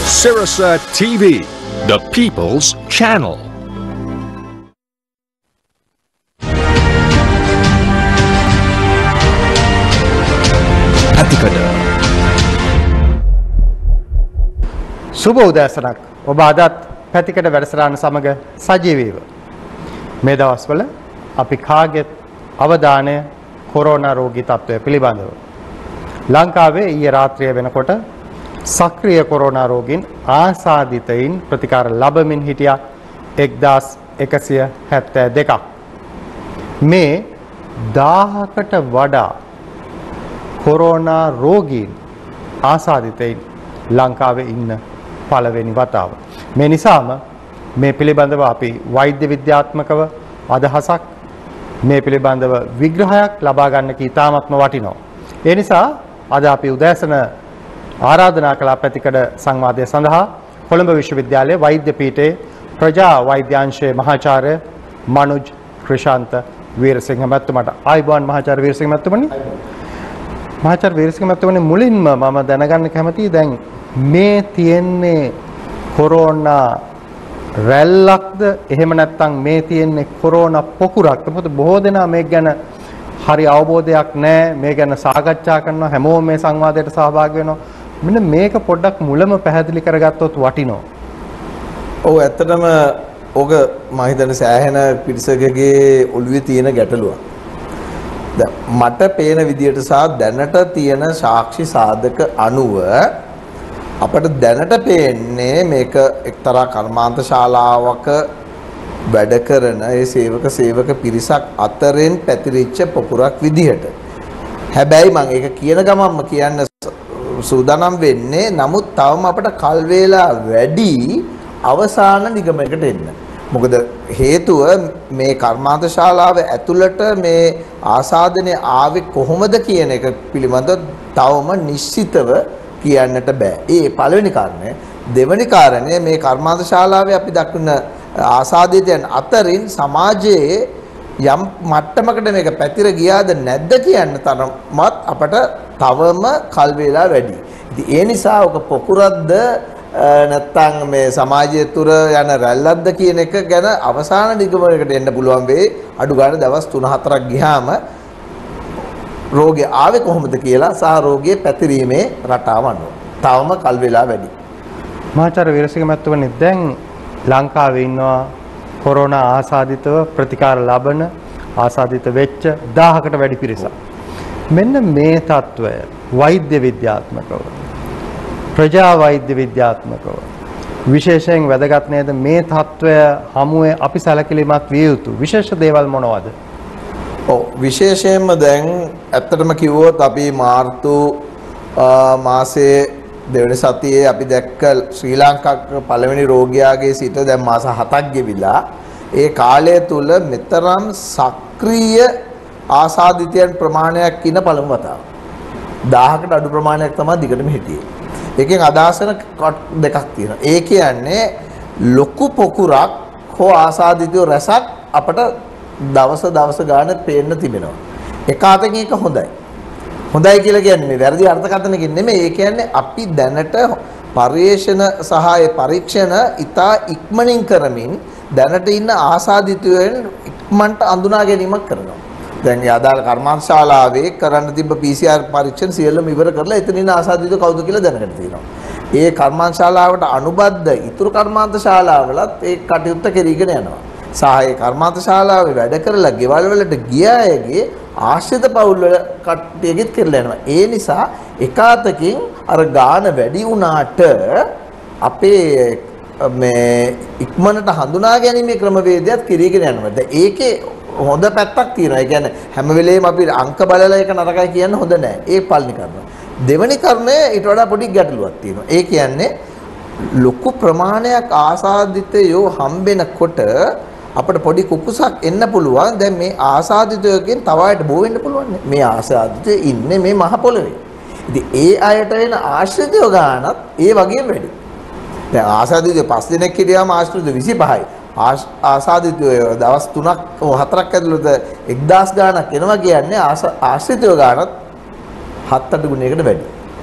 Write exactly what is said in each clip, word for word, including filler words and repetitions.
Sirasa T V, the people's channel. Atikada. සුබ උදෑසනක්. ඔබ අදත් පැතිකඩ වැඩසටහන සමග සජීවීව. මේ දවස්වල අපි කාගෙත් අවධානය කොරෝනා රෝගී තත්ත්වය පිළිබඳව. ලංකාවේ ඊයේ රාත්‍රිය වෙනකොට සක්‍රීය කොරෝනා රෝගීන් ආසාදිතයින් ප්‍රතිකාර ලැබමින් හිටියා එක්දාස් එකසිය හැත්තෑ දෙකක්. මේ දාහකට වඩා කොරෝනා රෝගීන් ආසාදිතයින් ලංකාවේ ඉන්න පළවෙනි වතාව. මේ නිසාම මේ පිළිබඳව අපි වෛද්‍ය විද්‍යාත්මකව අදහසක් මේ පිළිබඳව විග්‍රහයක් ලබා ගන්න කී තාමත්ම වටිනවා. ඒ නිසා අද අපි උදෑසන ආරාධනා කළ පැතිකඩ සංවාදය සඳහා කොළඹ විශ්වවිද්‍යාලයේ වෛද්‍ය පීඨයේ ප්‍රජා වෛද්‍යාංශයේ මහාචාර්ය මනුජ් ක්‍රිෂාන්ත වීරසිංහ මහත්මයාට ආයුබෝවන් මහාචාර්ය වීරසිංහ මහත්මයානි. මහාචාර්ය වීරසිංහ මහත්මයානි මුලින්ම මම දැනගන්න කැමතියි දැන් මේ තියෙන්නේ කොරෝනා රැල්ලක්ද එහෙම නැත්නම් මේ තියෙන්නේ කොරෝනා පොකුරක්ද? මොකද බොහෝ දෙනා මේක ගැන හරි අවබෝධයක් නැහැ. මේ ගැන සාකච්ඡා කරනවා, හැමෝම මේ සංවාදයට සහභාගී වෙනවා. මෙන්න මේක පොඩ්ඩක් මුලම පැහැදිලි කරගත්තොත් වටිනවා. ඔව් ඇත්තටම ඕක මම හිතන්නේ සෑහෙන පිරිසකගේ ඔළුවේ තියෙන ගැටලුවක්. දැන් මට පේන විදියට සහ දැනට තියෙන සාක්ෂි සාධක අනුව අපිට දැනට පේන්නේ මේක එක්තරා කර්මාන්ත ශාලාවක වැඩ කරන ඒ සේවක සේවක පිරිසක් අතරින් පැතිරිච්ච පොකුරක් විදිහට. හැබැයි මම ඒක කියන ගමන්ම කියන්න සූදානම් වෙන්නේ නමුත් තවම අපිට කල් වේලා වැඩි අවසාන නිගමනයකට එන්න. මොකද හේතුව මේ කර්මාන්ත ශාලාව ඇතුළට මේ ආසාදනය ආවේ කොහොමද කියන එක පිළිබඳව තවම නිශ්චිතව කියන්නට බෑ. ඒ පළවෙනි කාරණය. දෙවෙනි කාරණය මේ කර්මාන්ත ශාලාවේ අපි දක්වන ආසාදිතයන් අතරින් සමාජයේ යම් මට්ටමකට මේක පැතිර ගියාද නැද්ද කියන්න තරමත් අපට තවම කල් වේලා වැඩි. ඉතින් ඒ නිසා ඔක පොකුරක්ද නැත්නම් මේ සමාජය තුර යන රැල්ලක්ද කියන එක ගැන අවසාන නිගමනයකට එන්න පුළුවන් වෙයි. අඩු ගන්න දවස් තුන හතරක් ගියාම රෝගය ආවේ කොහොමද කියලා සහ රෝගයේ පැතිරීමේ රටාව අනුව. තවම කල් වේලා වැඩි. මහාචාර්ය වීරසිංහ මහත්මයානි දැන් ලංකාවේ ඉන්නවා කොරෝනා ආසාදිතව ප්‍රතිකාර ලබන ආසාදිත වෙච්ච දහයකට වැඩි පිරිසක්. මෙන්න මේ తত্ত্বය වෛද්‍ය විද්‍යාත්මකව ප්‍රජා වෛද්‍ය විද්‍යාත්මකව විශේෂයෙන් වැදගත් නේද? මේ తত্ত্বය හමුවේ අපි සැලකිලිමත් විය යුතු විශේෂ දේවල් මොනවද? ඔව් විශේෂයෙන්ම දැන් ඇත්තටම කිව්වොත් අපි මාර්තු මාසයේ දෙවන සතියේ අපි දැක්ක ශ්‍රී ලංකාවේ පළවෙනි රෝගියාගේ සිට දැන් මාස හතක් ගෙවිලා ඒ කාලය තුල මෙතරම් සක්‍රීය ආසාදිතයන් ප්‍රමාණයක් ඉන පළමු වතාව. දහයකට අඩු ප්‍රමාණයක් තමයි දිගටම හිටියේ. ඒකෙන් අදහසන දෙකක් තියෙනවා. ඒ කියන්නේ ලොකු පොකුරක් හෝ ආසාදිතයෝ රැසක් අපට දවස දවස ගාන පේන්න තිබෙනවා. එක අතකින් එක හොඳයි. හොඳයි කියලා කියන්නේ මේ වැරදි අර්ථකථනකින් නෙමෙයි. ඒ කියන්නේ අපි දැනට පරිේශන සහ ඒ පරීක්ෂණ ඉතා ඉක්මනින් කරමින් දැනට ඉන්න ආසාදිතයන් ඉක්මනට අඳුනා ගැනීමක් කරනවා. දැන් ඒ අදාළ කර්මාන්ත ශාලාවේ කරන්න තිබ්බ පී සී ආර් පරීක්ෂණ සියල්ලම ඉවර කරලා එතන ඉන්න ආසාදිතයෝ කවුද කියලා දැනගන්න තියෙනවා. ඒ කර්මාන්ත ශාලාවට අනුබද්ධ ඉතුරු කර්මාන්ත ශාලාවලත් ඒ කටයුත්ත කෙරීගෙන යනවා. සහාය කර්මාන්ත ශාලාවේ වැඩ කරලා ගෙවල් වලට ගිය අයගේ ආශ්‍රිත පවුල් වල කට්ටියගෙත් කරලා යනවා. ඒ නිසා එකාතකින් අර ගාන වැඩි වුණාට අපේ මේ ඉක්මනට හඳුනා ගැනීමේ ක්‍රමවේදයක් කිරීගෙන යනවා. දැන් ඒකේ හොඳ පැත්තක් තියෙනවා. ඒ කියන්නේ හැම වෙලේම අපි අංක බලලා ඒක නරකයි කියන්න හොඳ නැහැ. ඒ පළවෙනි කාරණය. දෙවෙනි කාරණය ඊට වඩා පොඩි ගැටලුවක් තියෙනවා. ඒ කියන්නේ ලොකු ප්‍රමාණයක් ආසාදිතයෝ හම්බෙනකොට අපිට පොඩි කුකුසක් එන්න පුළුවන්. දැන් මේ ආසාදිතයෝගෙන් තව අයට බෝ වෙන්න පුළුවන්. මේ ආසාදිතයෝ ඉන්නේ මේ මහ පොළවේ. ඉතින් ඒ අයට වෙන ආශ්‍රිතයෝ ගානත් ඒ වගේම වැඩි. දැන් ආසාදිතයෝ පස් දිනක් හිටියාම ආශ්‍රිතයෝ විසිපහයි. ආසාදිතයෝ දවස් තුනක් හතරක් ඇතුළත එක්දාස් ගානක් එනවා කියන්නේ ආශ්‍රිතයෝ ගානත් හත් අට ගුණයකට වැඩි.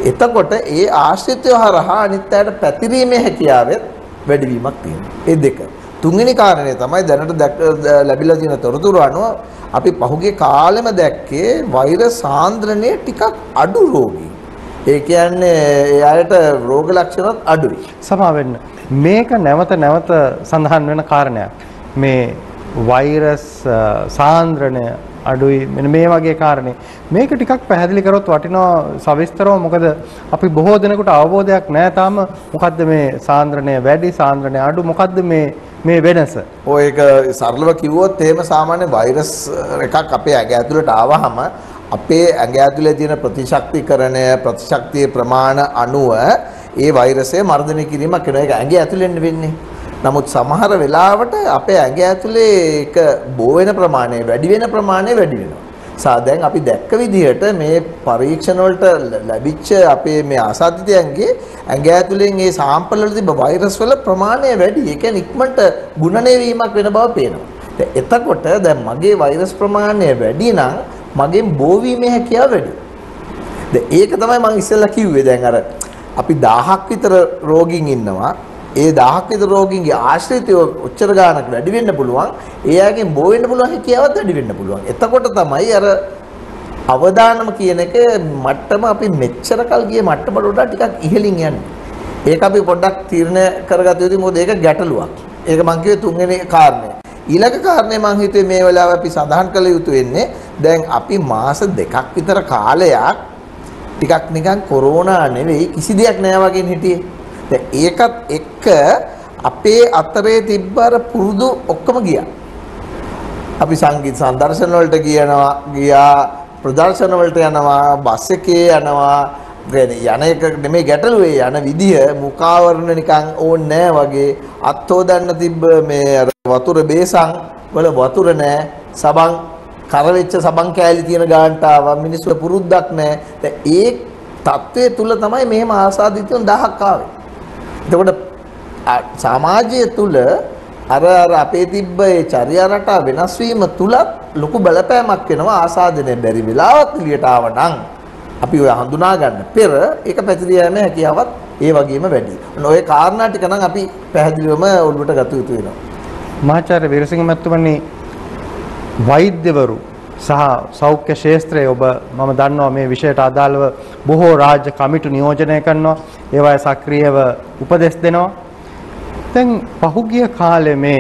එතකොට ඒ ආශ්‍රිතය හරහා අනිත් අයට පැතිරීමේ හැකියාවෙත් වැඩිවීමක් තියෙනවා. ඒ දෙක. තුන්වෙනි කාරණය තමයි දැනට ලැබිලා තියෙන තොරතුරු අනුව අපි පහුගිය කාලෙම දැක්කේ වෛරස් සාන්ද්‍රණය ටිකක් අඩු රෝගී. ඒ කියන්නේ ඒ අයට රෝග ලක්ෂණත් අඩුයි. සමා වෙන්න. මේක නැවත නැවත සඳහන් වෙන කාරණයක්. මේ වෛරස් සාන්ද්‍රණය අඩුයි මෙන්න මේ වගේ කාරණේ. මේක ටිකක් පැහැදිලි කරොත් වටිනවා සවිස්තරව. මොකද අපි බොහෝ දෙනෙකුට අවබෝධයක් නැහැ තාම මොකද්ද මේ සාන්ද්‍රණය වැඩි සාන්ද්‍රණය අඩු මොකද්ද මේ මේ වෙනස. ඔය ඒක සරලව කිව්වොත් එහෙම සාමාන්‍ය වෛරස් එකක් අපේ ඇඟ ඇතුළට ආවහම අපේ ඇඟ ඇතුලේ තියෙන ප්‍රතිශක්තිකරණය ප්‍රතිශක්තියේ ප්‍රමාණ අණුව ඒ වෛරසය මර්ධනය කිරීමක් කරන එක ඇඟ ඇතුලෙන් වෙන්නේ. නමුත් සමහර වෙලාවට අපේ ඇඟ ඇතුලේ ඒක බෝ වෙන ප්‍රමාණය වැඩි වෙන ප්‍රමාණය වැඩි වෙනවා. සා දැන් අපි දැක්ක විදිහට මේ පරීක්ෂණ වලට ලැබිච්ච අපේ මේ ආසාදිතයන්ගේ ඇඟ ඇතුලෙන් ඒ සාම්පල් වල තිබ්බ වෛරස් වල ප්‍රමාණය වැඩි. ඒ කියන්නේ ඉක්මනට ගුණණය වීමක් වෙන බව පේනවා. එතකොට දැන් මගේ වෛරස් ප්‍රමාණය වැඩි නම් මගෙන් බෝ වීමේ හැකියාව වැඩි. දැන් ඒක තමයි මම ඉස්සෙල්ලා කිව්වේ. දැන් අර අපි දහයක් විතර රෝගීන් ඉන්නවා. ඒ දහයක් විතර රෝගීන්ගේ ආශ්‍රිතය උච්චර ගානක් වැඩි වෙන්න පුළුවන්. ඒ අයගෙන් බෝ වෙන්න පුළුවන් හැකියාවත් වැඩි වෙන්න පුළුවන්. එතකොට තමයි අර අවදානම කියන එක මට්ටම අපි මෙච්චර කල් ගියේ මට්ටමට වඩා ටිකක් ඉහළින් යන්නේ. ඒක අපි පොඩ්ඩක් තීරණය කරගත යුතුයි. මොකද ඒක ගැටලුවක්. ඒක මම කිව්වේ තුන්වෙනි කාරණය. ඊළඟ කාරණේ මම හිතුවේ මේ වෙලාව අපි සඳහන් කළ යුතු වෙන්නේ දැන් අපි මාස දෙකක් විතර කාලයක් ටිකක් නිකන් කොරෝනා නෙවෙයි කිසි දෙයක් නෑ වගේ හිටියේ. දැන් ඒකත් එක්ක අපේ අතරේ තිබ්බ අර පුරුදු ඔක්කොම ගියා. අපි සංගීත සංදර්ශන වලට ගියනවා, ගියා ප්‍රදර්ශන වලට යනවා, බස් එකේ යනවා. යන එක නෙමෙයි ගැටලුවේ යන විදිය මුඛාවරණ නිකන් ඕනේ නෑ වගේ අත්හොදන්න තිබ්බ මේ අර වතුර බේසන් වල වතුර නෑ සබන් කරවෙච්ච සබන් කෑලි තියෙන ගානට ආවා මිනිස්සු පුරුද්දක් නෑ. දැන් ඒ தත්ත්වයේ තුල තමයි මෙහෙම ආසාදිතයන් දහයක් ආවේ. එතකොට සමාජය තුල අර අර අපේ තිබ්බ ඒ චර්යා රටා වෙනස් වීම තුලත් ලොකු බලපෑමක් වෙනවා. ආසාදනය බැරි වෙලාවත් එළියට ආවනම් අපි ඔය හඳුනා ගන්න පෙර ඒක පැතිරිය යන හැකියාවත් ඒ වගේම වැඩි. ඔය කාරණා ටික නම් අපි පැහැදිලිවම ඔළුවට ගත යුතු වෙනවා. මහාචාර්ය වීරසිංහ මහත්මයානි වෛද්‍යවරු සහ සෞඛ්‍ය ශාස්ත්‍රයේ ඔබ මම දන්නවා මේ විෂයට අදාළව බොහෝ රාජ්‍ය කමිටු නියෝජනය කරනවා. ඒවායේ සක්‍රියව උපදෙස් දෙනවා. දැන් පහුගිය කාලේ මේ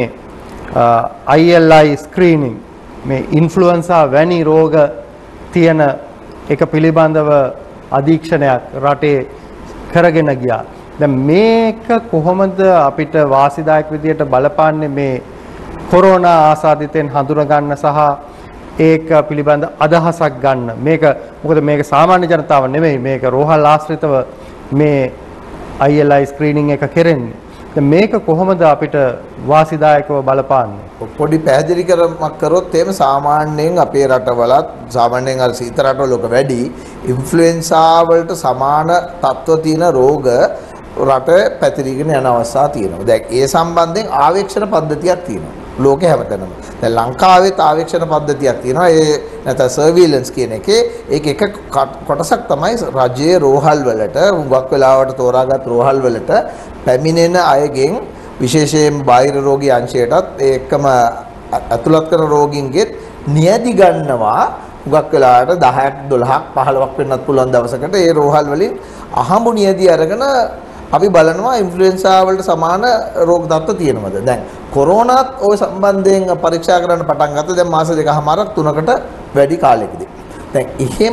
I L I ස්ක්‍රීනින් මේ ඉන්ෆ්ලුවෙන්සා වැනි රෝග තියෙන එක පිළිබඳව අධීක්ෂණයක් රටේ කරගෙන ගියා. දැන් මේක කොහොමද අපිට වාසිදායක විදියට බලපාන්නේ මේ කොරෝනා ආසාදිතෙන් හඳුනා ගන්න සහ ඒක පිළිබඳ අදහසක් ගන්න. මේක මොකද මේක සාමාන්‍ය ජනතාව නෙමෙයි මේක රෝහල් ආශ්‍රිතව මේ I L I ස්ක්‍රීනින් එක කරන්නේ. දැන් මේක කොහොමද අපිට වාසිදායකව බලපාන්නේ? පොඩි පැහැදිලි කරමක් කරොත් එහෙම සාමාන්‍යයෙන් අපේ රටවලත් සාමාන්‍යයෙන් අර සීත රටවල ලොක වැඩි ඉන්ෆ්ලුවෙන්සා වලට සමාන තත්ත්ව තියෙන රෝග රට පැතිරීගෙන යන අවස්ථා තියෙනවා. දැන් ඒ සම්බන්ධයෙන් ආවේක්ෂණ පද්ධතියක් තියෙනවා. ලෝකේ හැමතැනම. දැන් ලංකාවේත් ආවේක්ෂණ පද්ධතියක් තියෙනවා. ඒ නැත්නම් සර්විලන්ස් කියන එකේ ඒක එක කොටසක් තමයි රජයේ රෝහල් වලට හුඟක් වෙලාවට තෝරාගත් රෝහල් වලට පැමිණෙන අයගෙන් විශේෂයෙන් බාහිර රෝගී අංශයටත් ඒකම අතුලත් කරන රෝගීන්ගෙත් නියදි ගන්නවා. හුඟක් වෙලාවට දහයක් දොළහක් පහළොවක් වෙන්නත් පුළුවන් දවසකට ඒ රෝහල් වලින් අහඹු නියදි අරගෙන අපි බලනවා ඉන්ෆ්ලුවෙන්සා වලට සමාන රෝග තත්ත්ව තියෙනවද. දැන් කොරෝනාත් ওই සම්බන්ධයෙන් පරීක්ෂා කරන්න පටන් ගත්තා. දැන් මාස දෙකමාරක් තුනකට වැඩි කාලයකදී. දැන් එහෙම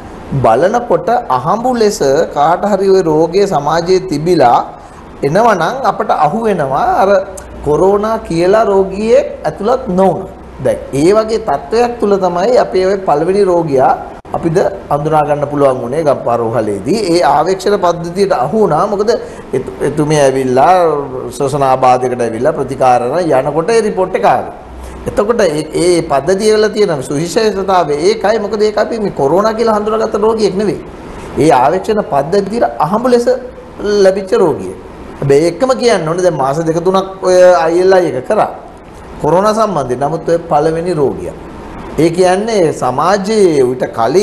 බලනකොට අහඹු ලෙස කාට හරි ওই රෝගය සමාජයේ තිබිලා එනවනම් අපට අහු වෙනවා අර කොරෝනා කියලා රෝගියෙක් ඇතුළත් නොවුන. දැන් ඒ වගේ තත්ත්වයක් තුල තමයි අපේ ওই පළවෙනි රෝගියා අපිට අඳුනා ගන්න පුළුවන් වුණේ ගම්පහ රෝහලේදී. ඒ ආවේක්ෂණ පද්ධතියට අහු වුණා. මොකද එතුමිය ඇවිල්ලා ශ්වසන ආබාධයකට ඇවිල්ලා ප්‍රතිකාරන යනකොට ඒ රිපෝට් එක ආවා. එතකොට ඒ පද්ධතිය වල තියෙන සුවිශේෂතාවය ඒකයි. මොකද ඒක අපි මේ කොරෝනා කියලා හඳුනාගත්ත රෝගියෙක් නෙවෙයි. ඒ ආවේක්ෂණ පද්ධතියට අහඹු ලෙස ලැබිච්ච රෝගියෙක්. හැබැයි ඒකම කියන්න ඕනේ දැන් මාස දෙක තුනක් ඔය I L I එක කරා කොරෝනා සම්බන්ධයෙන්. නමුත් ඔය පළවෙනි රෝගියා. ඒ කියන්නේ සමාජයේ ඌට කලින්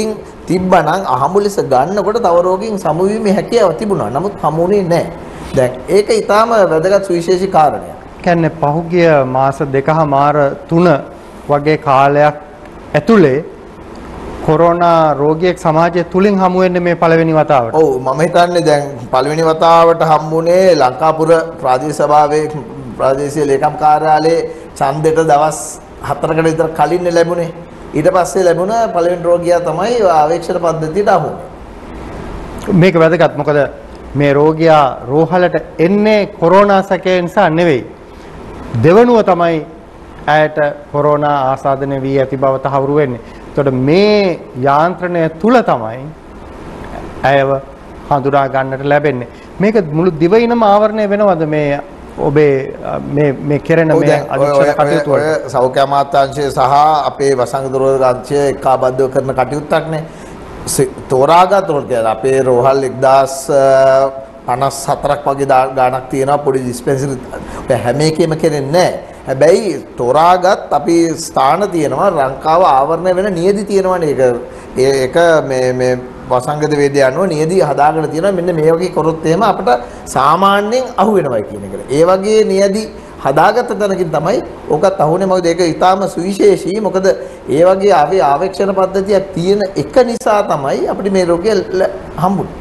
තිබ්බනම් අහඹු ලෙස ගන්නකොට තව රෝගීන් සමු වීමේ හැකියාව තිබුණා. නමුත් හමුුනේ නැහැ. දැන් ඒක ඊටාම වැදගත් සුවිශේෂී කාරණයක්. කියන්නේ පහුගිය මාස දෙකමාර තුන වගේ කාලයක් ඇතුලේ කොරෝනා රෝගියෙක් සමාජය තුලින් හමු වෙන්නේ මේ පළවෙනි වතාවට. ඔව් මම හිතන්නේ දැන් පළවෙනි වතාවට හම්බුනේ ලංකාපුර ප්‍රාදේශීය සභාවේ ප්‍රාදේශීය ලේකම් කාර්යාලයේ ඡන්දෙට දවස් හතරකට විතර කලින් ලැබුණේ. ඊට පස්සේ ලැබුණ පළවෙනි රෝගියා තමයි ආවේක්ෂණ පද්ධතියට අහු වුනේ. මේක වැදගත්. මොකද මේ රෝගියා රෝහලට එන්නේ කොරෝනා සැකය නිසා නෙවෙයි. දෙවනුව තමයි ඇයට කොරෝනා ආසාදනය වී ඇති බව තහවුරු වෙන්නේ. එතකොට මේ යාන්ත්‍රණය තුල තමයි ඇයව හඳුනා ගන්නට ලැබෙන්නේ. මේක මුළු දිවයිනම ආවරණය වෙනවද මේ ඔබේ මේ මේ කෙරෙන මේ අධික්ෂණ කටයුතු වල? සෞඛ්‍ය අමාත්‍යාංශය සහ අපේ වසංගත රෝග අංශය එකාබද්ධව කරන කටයුත්තක් නේ. තෝරාගත් රෝග කියලා අපේ රෝහල් එක්දාස් පනස් හතරක් වගේ ගාණක් තියෙනවා පොඩි ඩිස්පෙන්සරි. හැම එකෙම කෙරෙන්නේ නැහැ. හැබැයි තෝරාගත් අපි ස්ථාන තියෙනවා ලංකාව ආවරණය වෙන නියදි තියෙනවානේ. ඒක ඒක මේ මේ වසංගත වේදය අනුව නියදි හදාගෙන තියෙනවා. මෙන්න මේ වගේ කරොත් එහෙම අපිට සාමාන්‍යයෙන් අහු වෙනවා කියන එක. ඒ වගේ නියදි හදාගත්ත තැනකින් තමයි ඕකත් අහුනේ. මොකද ඒක ඊටාම සුවිශේෂී. මොකද ඒ වගේ ආවේ ආවේක්ෂණ පද්ධතියක් තියෙන එක නිසා තමයි අපිට මේ රෝගය හම්බුනේ.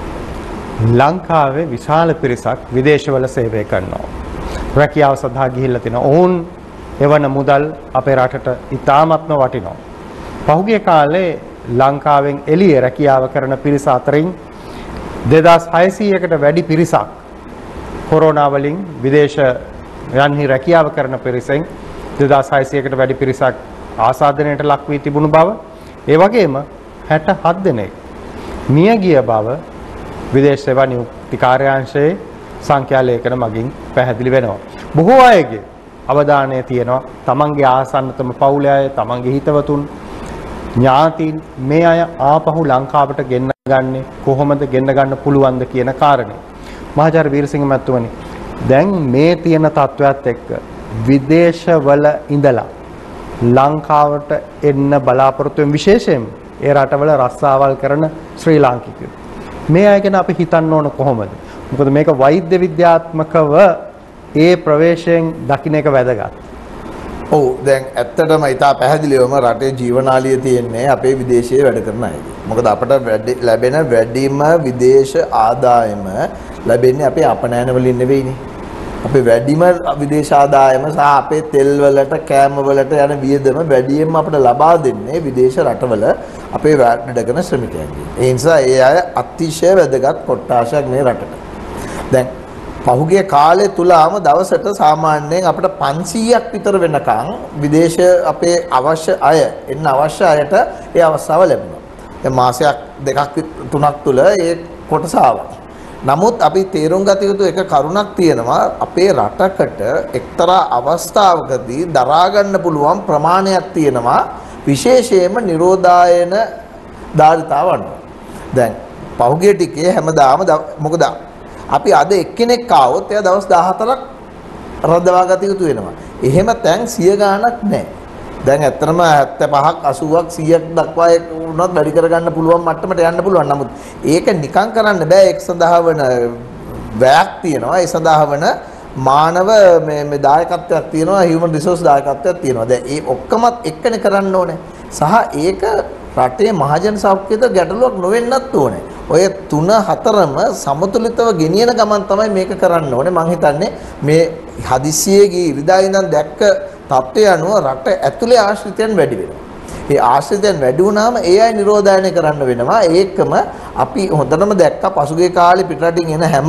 ලංකාවේ විශාල පිරිසක් විදේශවල සේවය කරනවා. රැකියාව සඳහා ගිහිල්ලා තිනවා. ඔවුන් එවන මුදල් අපේ රටට ඉතාමත්ම වටිනවා. පහුගිය කාලේ ලංකාවෙන් එළියේ රැකියාව කරන පිරිස අතරින් දෙදාස් හයසීයකට වැඩි පිරිසක් කොරෝනා වලින් විදේශ යන්හි රැකියාව කරන පිරිසෙන් දෙදාස් හයසීයකට වැඩි පිරිසක් ආසාදනයට ලක් වී තිබුණු බව, ඒ වගේම හැට හත් දෙනෙක් මිය ගිය බව විදේශ සේවා නියුක්ති කාර්යාංශයේ සංඛ්‍යා ලේඛන මගින් පැහැදිලි වෙනවා. බොහෝ අයගේ අවධානය තියෙනවා තමන්ගේ ආසන්නතම පවුලේ අය, තමන්ගේ හිතවතුන්, ඥාතීන් මේ අය ආපහු ලංකාවට ගෙන්න ගන්නේ කොහොමද, ගෙන්න ගන්න පුළුවන්ද කියන කාරණේ. මහාචාර්ය වීරසිංහ මැතිතුමනි, දැන් මේ තියෙන තත්වයක් එක්ක විදේශවල ඉඳලා ලංකාවට එන්න බලාපොරොත්තු වෙන විශේෂයෙන් ඒ රටවල රස්සාවල් කරන ශ්‍රී ලාංකිකයෝ මේ අය ගැන අපි හිතන්න ඕන කොහොමද? මොකද මේක වෛද්‍ය විද්‍යාත්මකව ඒ ප්‍රවේශයෙන් දකින්න එක වැදගත්. ඔව් දැන් ඇත්තටම ඉතා පැහැදිලිවම රටේ ජීවනාලිය තියෙන්නේ අපේ විදේශයේ වැඩ කරන අයගේ. මොකද අපට ලැබෙන වැඩිම විදේශ ආදායම ලැබෙන්නේ අපේ අපනයන වලින් නෙවෙයිනේ. අපේ වැඩිම විදේශ ආදායම සහ අපේ තෙල් වලට, කෑම වලට යන වියදම වැඩියෙන්ම අපිට ලබා දෙන්නේ විදේශ රටවල අපේ වැඩ කරන ශ්‍රමිකයන්ගේ. ඒ නිසා ඒ අය අතිශය වැදගත් කොට්ටාශයක් මේ රටට. දැන් පහුගිය කාලය තුලම දවසට සාමාන්‍යයෙන් අපිට පන්සීයක් විතර වෙනකන් විදේශ අපේ අවශ්‍ය අය එන්න අවශ්‍ය අයට ඒ අවස්ථාව ලැබුණා. දැන් මාසයක් දෙකක් තුනක් තුල ඒ කොටස ආවා. නමුත් අපි තේරුම් ගත යුතු එක කරුණක් තියෙනවා. අපේ රටකට එක්තරා අවස්ථාවකදී දරා ගන්න පුළුවන් ප්‍රමාණයක් තියෙනවා විශේෂයෙන්ම නිරෝධායන ධාරිතාවන්. දැන් පහුගිය ටිකේ හැමදාම මොකද අපි අද එක්කෙනෙක් ආවොත් එයා දවස් දාහතරක් රඳවා ගත යුතු වෙනවා. එහෙම තැන් සිය ගාණක් නැහැ. දැන් ඇත්තටම හැත්තෑ පහක් අසූවක් සීයක් දක්වා වුණත් වැඩි කරගන්න පුළුවන් මට්ටමට යන්න පුළුවන්. නමුත් ඒක නිකන් කරන්න බෑ. ඒක සඳහා වන වැයක් තියෙනවා. ඒ සඳහා වන මානව මේ මේ දායකත්වයක් තියෙනවා. හියුමන් රිසෝස් දායකත්වයක් තියෙනවා. දැන් ඒ ඔක්කොමත් එක්කනේ කරන්න ඕනේ. සහ ඒක රටේ මහජන සෞඛ්‍යයට ගැටලුවක් නොවෙන්නත් ඕනේ. ඔය තුන හතරම සමතුලිතව ගෙනියන ගමන් තමයි මේක කරන්න ඕනේ. මම හිතන්නේ මේ හදිසියේ ගිය ඉරිදා ඉඳන් දැක්ක තත්ත්වය අනුව රට ඇතුලේ ආශ්‍රිතයන් වැඩි වෙනවා. ඒ ආශ්‍රිතයන් වැඩි වුණාම ඒ අය නිරෝධායනය කරන්න වෙනවා. ඒකම අපි හොඳටම දැක්ක පසුගිය කාලේ පිටරටින් එන හැම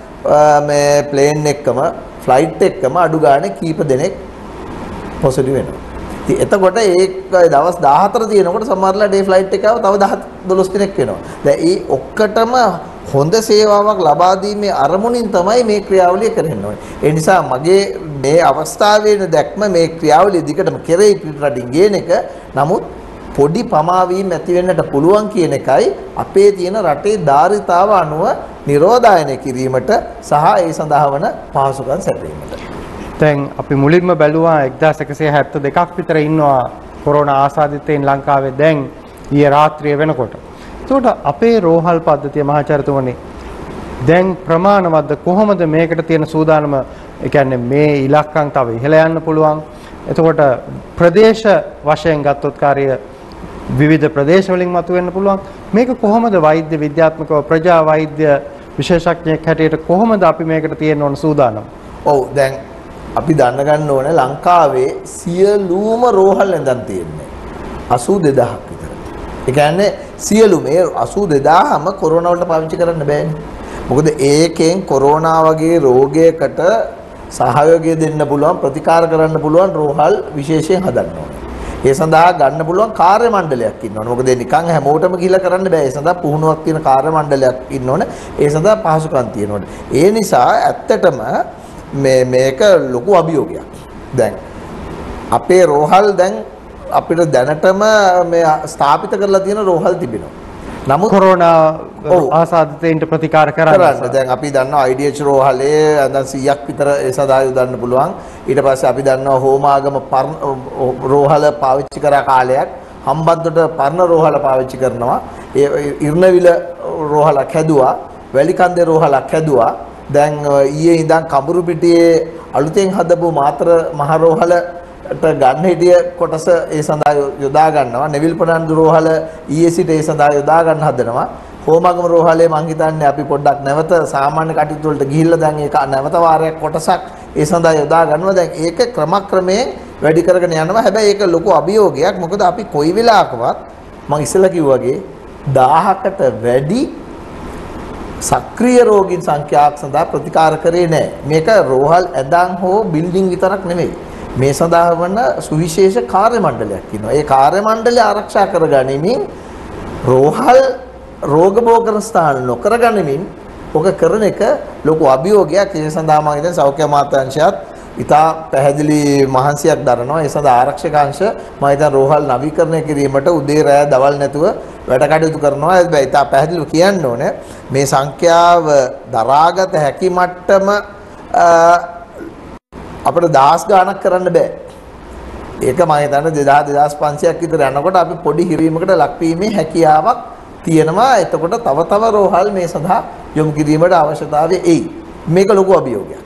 මේ ප්ලේන් එකකම ෆ්ලයිට් එකකම අඩු ගානේ කීප දෙනෙක් පොසිටිව් වෙනවා. ඉතින් එතකොට ඒක දවස් දාහතර තියෙනකොට සමහරලා ඩේ ෆ්ලයිට් එක ආව තව දහ දොළොස් දිනක් වෙනවා. දැන් මේ ඔක්කොටම හොඳ සේවාවක් ලබා දීමේ අරමුණින් තමයි මේ ක්‍රියාවලිය කරන්න ඕනේ. ඒ නිසා මගේ මේ අවස්ථාවේ දැක්ම මේ ක්‍රියාවලිය දිගටම කෙරෙයි පිටරටින් ගේන එක. නමුත් පොඩි පමාවීම් ඇති වෙන්නට පුළුවන් කියන එකයි අපේ තියෙන රටේ ධාරිතාව අනුව නිරෝධායනය කිරීමට සහ ඒ සඳහා වන පහසුකම් සැපයීමට. දැන් අපි මුලින්ම බැලුවා එක්දාස් එකසිය හැත්තෑ දෙකක් විතර ඉන්නවා කොරෝනා ආසාදිතයින් ලංකාවේ. දැන් ඊයේ රාත්‍රිය වෙනකොට එතකොට අපේ රෝහල් පද්ධතිය මහාචාර්යතුමනි දැන් ප්‍රමාණවත්ද කොහොමද මේකට තියෙන සූදානම? ඒ කියන්නේ මේ ඉලක්කම් තව ඉහළ යන්න පුළුවන්. එතකොට ප්‍රදේශ වශයෙන් ගත්තොත් කාර්ය විවිධ ප්‍රදේශ වලින් මතුවෙන්න පුළුවන්. මේක කොහොමද වෛද්‍ය විද්‍යාත්මකව ප්‍රජා වෛද්‍ය විශේෂඥයෙක් හැටියට කොහොමද අපි මේකට තියෙන්න ඕන සූදානම්? ඔව් දැන් අපි දැන ගන්න ඕනේ ලංකාවේ සියලුම රෝහල් ඇඳන් තියෙන්නේ අසූ දෙදහසක් විතර. ඒ කියන්නේ සියලුම මේ අසූ දෙදහසම කොරෝනා වලට පාවිච්චි කරන්න බෑනේ. මොකද ඒකෙන් කොරෝනා වගේ රෝගයකට සහයෝගය දෙන්න පුළුවන් ප්‍රතිකාර කරන්න පුළුවන් රෝහල් විශේෂයෙන් හදන්න ඕනේ. ඒ සඳහා ගන්න පුළුවන් කාර්ය මණ්ඩලයක් ඉන්න ඕනේ. මොකද නිකන් හැමෝටම ගිහිල්ලා කරන්න බෑ. ඒ සඳහා පුහුණුවක් තියෙන කාර්ය මණ්ඩලයක් ඉන්න ඕනේ. ඒ සඳහා පහසුකම් තියෙන්න ඕනේ. ඒ නිසා ඇත්තටම මේ මේක ලොකු අභියෝගයක්. දැන් අපේ රෝහල් දැන් අපිට දැනටම මේ ස්ථාපිත කරලා තියෙන රෝහල් තිබෙනවා. නමුත් කොරෝනා ආසාදිතයින්ට ප්‍රතිකාර කරන්න දැන් අපි දන්නවා I D H රෝහලේ දැන් සීයක් විතර ඒ සඳහා යොදන්න පුළුවන්. ඊට පස්සේ අපි දන්නවා හෝමාගම රෝහල පාවිච්චි කරා කාලයක් හම්බන්තොට පරණ රෝහල පාවිච්චි කරනවා. ඒ ඉර්ණවිල රෝහලක් හැදුවා. වැලිකන්දේ රෝහලක් හැදුවා. දැන් ඊයේ ඉඳන් කඹුරුපිටියේ අලුතෙන් හදපු මාතර මහ රෝහලට ගන්න හිටිය කොටස ඒ සඳහා යොදා ගන්නවා. නෙවිල් පොඩන්දු රෝහල ඊයේ සිට ඒ සඳහා යොදා ගන්න හදනවා. හෝමාගම රෝහලේ මං හිතන්නේ අපි පොඩ්ඩක් නැවත සාමාන්‍ය කටයුතු වලට ගිහිල්ලා දැන් ඒක නැවත වාරයක් කොටසක් ඒ සඳහා යොදා ගන්නවා. දැන් ඒක ක්‍රමක්‍රමයෙන් වැඩි කරගෙන යනවා. හැබැයි ඒක ලොකු අභියෝගයක්. මොකද අපි කොයි වෙලාවකවත් මං ඉස්සෙල්ලා කිව්වා වගේ දහයකට වැඩි සක්‍රීය රෝගීන් සංඛ්‍යාවක් සඳහා ප්‍රතිකාර කරේ නැහැ. මේක රෝහල් ඇඳන් හෝ බිල්ඩින් විතරක් නෙමෙයි. මේ සඳහා වන සුවිශේෂ කාර්ය මණ්ඩලයක් ඉන්නවා. ඒ කාර්ය මණ්ඩලය ආරක්ෂා කරගනිමින් රෝහල් රෝග බෝකරන ස්ථාන නොකර ගනිමින් ඔක කරන එක ලොකු අභියෝගයක්. ඒ සඳහා මම හිතන්නේ සෞඛ්‍ය අමාත්‍යාංශයත් ඉතා පැහැදිලි මහන්සියක් දරනවා. ඒ සඳහා ආරක්ෂක අංශ මම හිතන්නේ රෝහල් නවීකරණය කිරීමට උදේ රැය දවල් නැතුව වැඩ කටයුතු කරනවා. හැබැයි ඉතා පැහැදිලිව කියන්න ඕනේ මේ සංඛ්‍යාව දරාගත හැකි මට්ටම අපිට දහස් ගාණක් කරන්න බෑ. ඒක මම හිතන්නේ දෙදාස් දෙදාස් පන්සියයක් විතර යනකොට අපි පොඩි හිරීමකට ලක්වීමේ හැකියාවක් තියෙනවා. එතකොට තව තව රෝහල් මේ සඳහා යොමු කිරීමට අවශ්‍යතාවය එයි. මේක ලොකු අභියෝගයක්.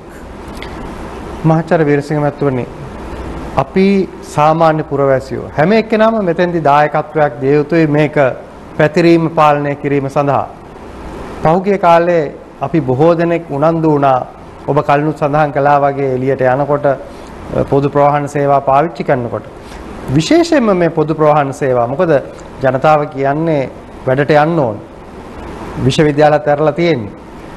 මහාචාර්ය වීරසිංහ මහත්මයානි අපි සාමාන්‍ය පුරවැසියෝ හැම එක්කෙනාම මෙතෙන්දී දායකත්වයක් දිය යුතුයි මේක පැතිරීම පාලනය කිරීම සඳහා. පහුගිය කාලේ අපි බොහෝ දෙනෙක් උනන්දු වුණා ඔබ කලිනුත් සඳහන් කළා වගේ එළියට යනකොට පොදු ප්‍රවාහන සේවා පාවිච්චි කරනකොට විශේෂයෙන්ම මේ පොදු ප්‍රවාහන සේවා මොකද ජනතාව කියන්නේ වැඩට යන්න ඕන විශ්වවිද්‍යාලත් ඇරලා තියෙන්නේ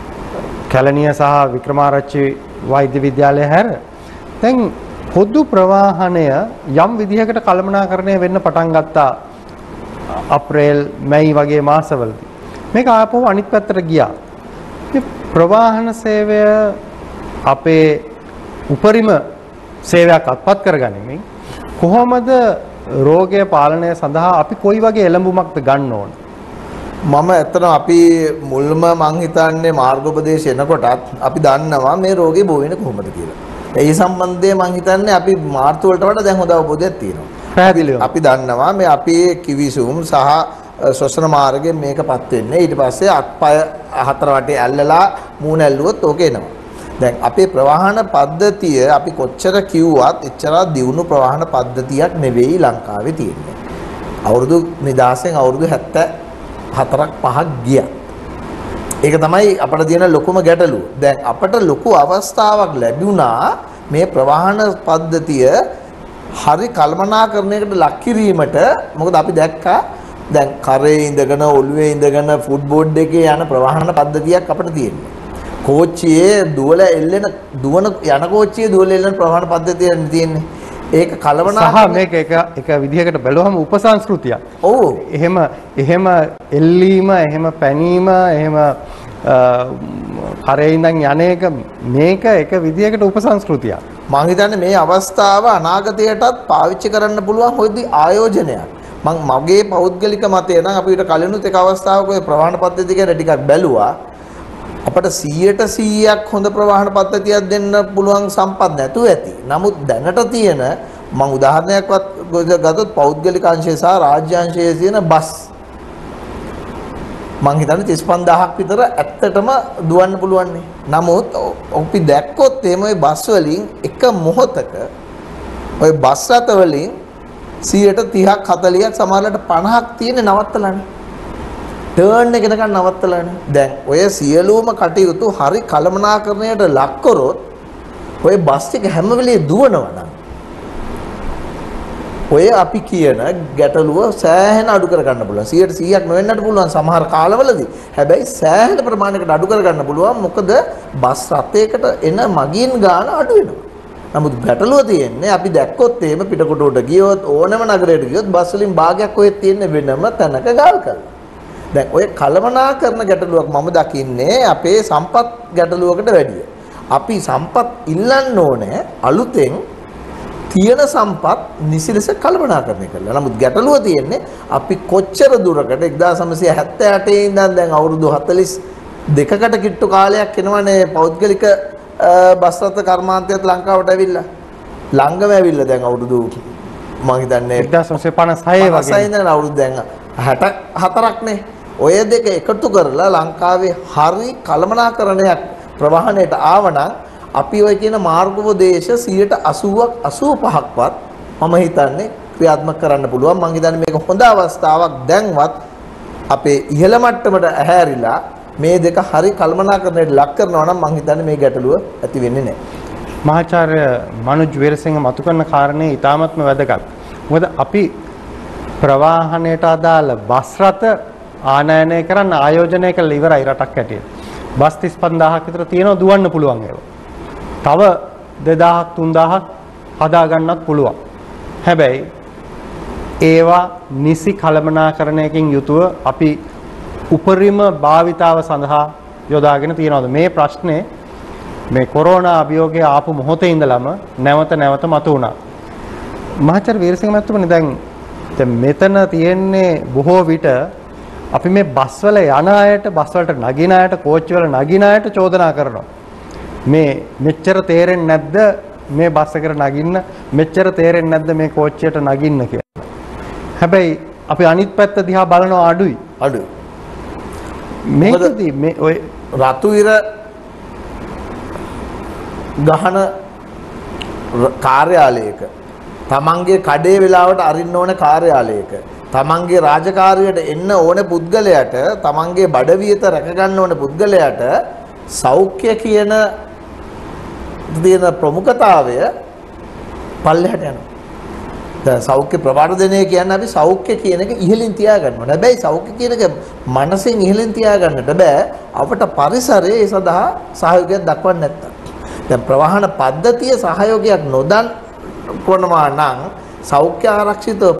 කැලණිය සහ වික්‍රමාරච්චි වෛද්‍ය විද්‍යාලය හැර දැන් පොදු ප්‍රවාහනය යම් විදිහකට කළමනාකරණය වෙන්න පටන් ගත්තා අප්‍රේල් මැයි වගේ මාසවලදී මේක ආපහු අනිත් පැත්තට ගියා මේ ප්‍රවාහන සේවය අපේ උපරිම සේවයක් අත්පත් කරගනිමින් කොහොමද රෝගය පාලනය සඳහා අපි කොයි වගේ එළඹුමක්ද ගන්න ඕන? මම ඇත්තටම අපි මුල්ම මං හිතන්නේ මාර්ගෝපදේශ එනකොටත් අපි දන්නවා මේ රෝගේ බෝ වෙන්නේ කොහොමද කියලා. ඒ සම්බන්ධයෙන් මං හිතන්නේ අපි මාර්තු වලට වඩා දැන් හොඳ අවබෝධයක් තියෙනවා. පැහැදිලිව. අපි දන්නවා මේ අපේ කිවිසුම් සහ ශ්වසන මාර්ගයෙන් මේකපත් වෙන්නේ. ඊට පස්සේ අත්පය හතර වටේ ඇල්ලලා මූණ ඇල්ලුවොත් ඕක එනවා. දැන් අපේ ප්‍රවාහන පද්ධතිය අපි කොච්චර කිව්වත් එච්චර දියුණු ප්‍රවාහන පද්ධතියක් නෙවෙයි ලංකාවේ තියෙන්නේ. අවුරුදු නිදාසෙන් අවුරුදු හැත්තෑ හතරක් පහක් ගියා. ඒක තමයි අපිට තියෙන ලොකුම ගැටලුව. දැන් අපිට ලොකු අවස්ථාවක් ලැබුණා මේ ප්‍රවාහන පද්ධතිය හරි කල්පනාකරණයකට ලක් කිරීමට. මොකද අපි දැක්කා දැන් කරේ ඉඳගෙන ඔළුවේ ඉඳගෙන ෆුට්බෝඩ් එකේ යන ප්‍රවාහන පද්ධතියක් අපිට තියෙනවා. කෝච්චියේ දුවල එල්ලෙන දුවන යන කෝච්චියේ දුවල එල්ලෙන ප්‍රවාහන පද්ධතියක් තියෙන්නේ. ඒක කලවනා සහ මේක එක එක විදිහකට බැලුවම උපසංස්කෘතියක්. ඔව්. එහෙම එහෙම එල්ලීම, එහෙම පැනීම, එහෙම කරේ ඉඳන් යන එක මේක එක විදිහකට උපසංස්කෘතියක්. මම හිතන්නේ මේ අවස්ථාව අනාගතයටත් පාවිච්චි කරන්න පුළුවන් හොයදී ආයෝජනයක්. මම මගේ පෞද්ගලික මතය නම් අපිට කලිනුත් එක අවස්ථාවක ඔය ප්‍රවාහන පද්ධතිය ගැන ටිකක් බැලුවා. අපට සීයට සීයක් හොඳ ප්‍රවාහන පද්ධතියක් දෙන්න පුළුවන් සම්පත් නැතුව ඇති. නමුත් දැනට තියෙන මම උදාහරණයක්වත් ගත්තොත් පෞද්ගලික අංශය සහ රාජ්‍ය අංශයේ තියෙන බස් මං හිතන්නේ තිස් පන්දාහක් විතර ඇත්තටම දුවන්න පුළුවන් නේ. නමුත් අපි දැක්කොත් එහෙම ওই බස් වලින් එක මොහොතක ওই බස් රථ වලින් සියයට තිහක් හතළිහක් සමහරවිට පනහක් තියෙන නවත්තලානේ. ටර්න් එක එනකන් නවත්තලානේ. දැන් ඔය සියලුම කටයුතු හරි කළමනාකරණයට ලක් කරොත් ඔය බස් එක හැම වෙලේ දුවනවා නම් ඔය අපි කියන ගැටලුව සෑහෙන අඩු කර ගන්න පුළුවන්. සියයට සීයක් නොවෙන්නට පුළුවන් සමහර කාලවලදී. හැබැයි සෑහෙන ප්‍රමාණයකට අඩු කර ගන්න පුළුවන්. මොකද බස් රථයකට එන මගින් ගාන අඩු වෙනවා. නමුත් ගැටලුව තියෙන්නේ අපි දැක්කොත් එහෙම පිටකොටුවට ගියොත් ඕනම නගරයකට ගියොත් බස් වලින් භාගයක් ඔය තියෙන වෙනම තැනක ගාල් කරලා. දැන් ඔය කළමනාකරන ගැටලුවක් මම දකින්නේ අපේ සම්පත් ගැටලුවකට වැඩිය. අපි සම්පත් ඉල්ලන්න ඕනේ අලුතෙන් තියෙන සම්පත් නිසි ලෙස කළමනාකරණය කරලා. නමුත් ගැටලුව තියෙන්නේ අපි කොච්චර දුරකට එක්දාස් නවසිය හැත්තෑ අටේ ඉඳන් දැන් අවුරුදු හතළිස් දෙකකට කිට්ටු කාලයක් එනවනේ පෞද්ගලික බස් රථ කර්මාන්තයත් ලංකාවට ඇවිල්ලා. ළඟම ඇවිල්ලා දැන් අවුරුදු මම හිතන්නේ එක්දාස් නවසිය පනස් හය වගේ. පනස් හය ඉඳන් අවුරුදු දැන් හැට හතරක් නේ. ඔය දෙක එකතු කරලා ලංකාවේ හරි කළමනාකරණයක් ප්‍රවාහණයට ආවනම් අපි ඔය කියන මාර්ගෝපදේශ සියයට අසූවක් අසූපහක්වත් මම හිතන්නේ ක්‍රියාත්මක කරන්න පුළුවන්. මම හිතන්නේ මේක හොඳ අවස්ථාවක් දැන්වත් අපේ ඉහළ මට්ටමට ඇහැරිලා මේ දෙක හරි කළමනාකරණයට ලක් කරනවා නම් මම හිතන්නේ මේ ගැටලුව ඇති වෙන්නේ නැහැ. මහාචාර්ය මනුජ් වීරසිංහ මතු කරන කාරණේ ඉතාමත්ම වැදගත්. මොකද අපි ප්‍රවාහණයට අදාළ බස් රථ ආනයනය කරන්න ආයෝජනය කළ ඉවරයි රටක් ඇටියෙ. බස් තිස් පන්දාහක් විතර තියෙනවා දුවන්න පුළුවන් ඒවා. තව දෙදාහක් තුන්දාහක් හදා ගන්නත් පුළුවන්. හැබැයි ඒවා නිසි කළමනාකරණයකින් යුතුව අපි උපරිම භාවිතාව සඳහා යොදාගෙන තියනවාද මේ ප්‍රශ්නේ මේ කොරෝනා අභියෝගය ආපු මොහොතේ ඉඳලම නැවත නැවත මතුවුණා. මහාචාර්ය වීරසිංහ මහත්මයා දැන් දැන් මෙතන තියෙන්නේ බොහෝ විට අපි මේ බස් වල යන අයට බස් වලට නගින අයට කෝච්චි වල නගින අයට චෝදනා කරනවා. මේ මෙච්චර තේරෙන්නේ නැද්ද මේ බස් එකට නගින්න මෙච්චර තේරෙන්නේ නැද්ද මේ කෝච්චියට නගින්න කියලා. හැබැයි අපි අනිත් පැත්ත දිහා බලනවා අඩුයි. අඩුයි. මේකදී මේ ඔය රතු ඉර ගහන කාර්යාලයක තමන්ගේ කඩේ වෙලාවට අරින්න ඕන කාර්යාලයක තමන්ගේ රාජකාරියට එන්න ඕන පුද්ගලයාට තමන්ගේ බඩවියත රැක ගන්න ඕන පුද්ගලයාට සෞඛ්‍ය කියන දෙන ප්‍රමුඛතාවය පල්ලෙහාට යනවා. දැන් සෞඛ්‍ය ප්‍රවර්ධනය කියන්නේ අපි සෞඛ්‍ය කියන එක ඉහළින් තියා ගන්නවා. හැබැයි සෞඛ්‍ය කියන එක මනසෙන් ඉහළින් තියා ගන්නට බෑ. අපට පරිසරයේ ඒ සඳහා සහයෝගයක් දක්වන්න නැත්තම්. දැන් ප්‍රවාහන පද්ධතිය සහයෝගයක් නොදන් කොනවා නම් සෞඛ්‍ය ආරක්ෂිත